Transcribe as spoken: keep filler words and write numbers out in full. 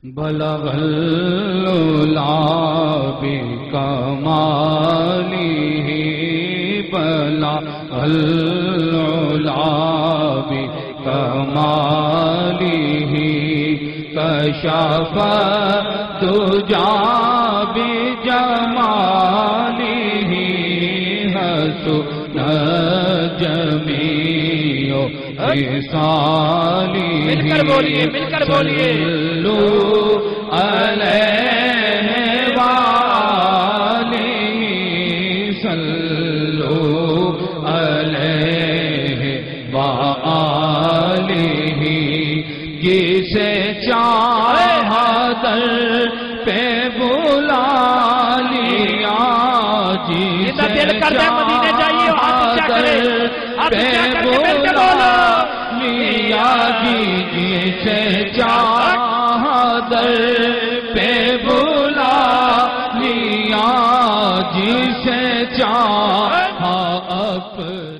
بلغ العلا بکمالہ بلغ العلا بکمالہ کشف الدجی بجمالہ حسن جمیع خصالہ مل کر بولیے مل کر بولیے صلو علیہ وآلہ صلو علیہ وآلہ جسے چاہا در پہ بلا لیا جسے چاہا در پہ بلا لیا جسے چاہا در پہ بلا لیا جسے چاہا اپنے